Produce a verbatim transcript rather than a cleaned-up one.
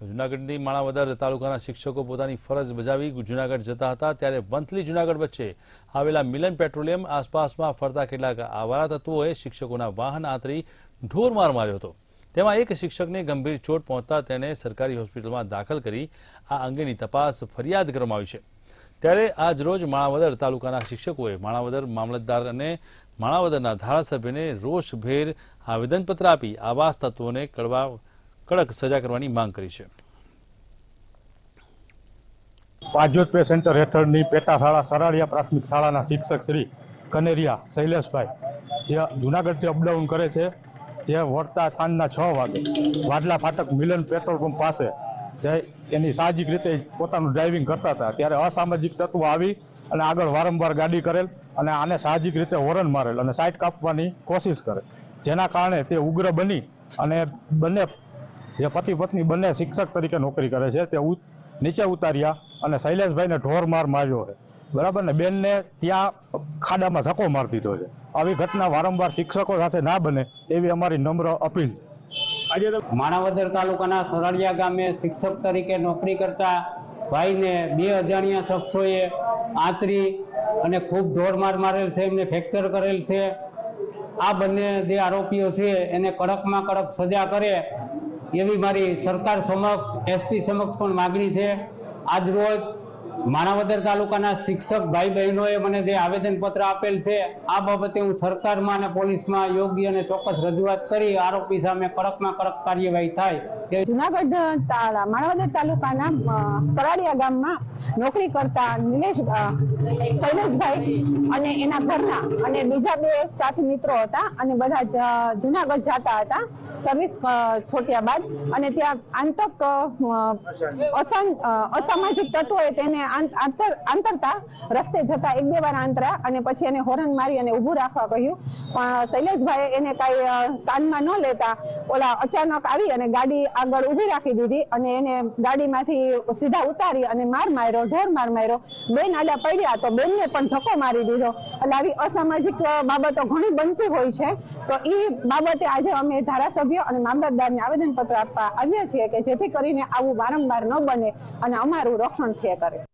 જૂનાગઢની માણાવદર તાલુકાના શિક્ષકો પોતાની ફરજ બજાવી જૂનાગઢ જતા હતા ત્યારે વંથલી જૂનાગઢ વચ્ચે આવેલા મિલન પેટ્રોલિયમ આસપાસમાં ફરતા કેટલાક આવારા તત્વોએ શિક્ષકોના વાહન આંતરી ઢોરમાર માર્યો હતો। તેમાં એક શિક્ષકને ગંભીર ચોટ પહોંચતા તેણે સરકારી હોસ્પિટલમાં દાખલ કરી આ અંગેની તપાસ ફરિયાદ કરવામાં આવી છે। ત્યારે આજરોજ માણાવદર તાલુકાના શિક્ષકોએ માણાવદર મામલતદાર અને માણાવદરના ધારાસભ્યને રોષભેર આવેદનપત્ર આપી આવાસ તત્વોને કડવા કડક સજા કરવાની માંગ કરી છે। પાજોદ પે સેન્ટર હેઠળની પેટા શાળા સરાળિયા પ્રાથમિક શાળાના શિક્ષક શ્રી કનેરિયા શૈલેષભાઈ જે જૂનાગઢથી અપડાઉન કરે છે, જે વળતા સાંજના છ વાગે વાડલા ફાટક મિલન પેટ્રોલ પંપ પાસે જે એની સાહજિક રીતે પોતાનું ડ્રાઇવિંગ કરતા હતા ત્યારે અસામાજિક તત્વો આવી અને આગળ વારંવાર ગાડી કરેલ અને આને સાહજિક રીતે હોર્ન મારેલ અને સાઈડ કાપવાની કોશિશ કરે, જેના કારણે તે ઉગ્ર બની અને બંને જે પતિ પત્ની બંને શિક્ષક તરીકે નોકરી કરે છે તે નીચે ઉતાર્યા અને શૈલેષભાઈને ઢોર માર માર્યો છે, બરાબર ને બેનને ત્યાં ખાડામાં ધક્કો મારી દીધો છે। આવી ઘટના વારંવાર શિક્ષકો સાથે ના બને એવી અમારી નમ્ર અપીલ છે। આજે માણાવદર તાલુકાના સરાળિયા ગામે શિક્ષક તરીકે નોકરી કરતા ભાઈને બે અજાણ્યા શખ્સોએ આંતરી અને ખૂબ ઢોર માર મારેલ છે, એમને ફ્રેક્ચર કરેલ છે। આ બંને જે આરોપીઓ છે એને કડકમાં કડક સજા કરે એવી મારી સરકાર સમક્ષ એસપી સમક્ષ પણ માગણી છે। આજ રોજ માણાવદર તાલુકાના શિક્ષક ભાઈ બહેનોએ મને જે આવેદનપત્ર આપેલ છે આ બાબતે હું સરકારમાં અને પોલીસમાં યોગ્ય અને ચોક્કસ રજૂઆત કરી આરોપી સામે કડકમાં કડક કાર્યવાહી થાય। જૂનાગઢ માણાવદર તાલુકાના સરાળિયા ગામમાં નોકરી કરતા નિલેશ શૈલેષભાઈ અને એના ઘરના અને બીજા બે સાથી મિત્રો હતા અને બધા જ જૂનાગઢ જતા હતા સર્વિસ છોટ્યા બાદ અને ત્યાં આંતક અસામાજિક તત્વોએ તેને આંતરતા રસ્તે જતા એક બે વાર આંતરા અને પછી એને હોર્ન મારી અને ઊભું રાખવા કહ્યું, પણ શૈલેષભાઈએ એને કાંઈ કાનમાં ન લેતા ઓલા અચાનક આવી અને ગાડી આગળ ઊભી રાખી દીધી અને એને ગાડીમાંથી સીધા ઉતારી અને માર માર્યો, ઢોર માર માર્યો। બેન આડા પડ્યા તો બેનને પણ ધક્કો મારી દીધો। એટલે આવી અસામાજિક બાબતો ઘણી બનતી હોય છે, તો એ બાબતે આજે અમે ધારાસભ્ય અને મામલતદારને આવેદનપત્ર આપવા આવ્યા છીએ કે જેથી કરીને આવું વારંવાર ન બને અને અમારું રક્ષણ થયા કરે।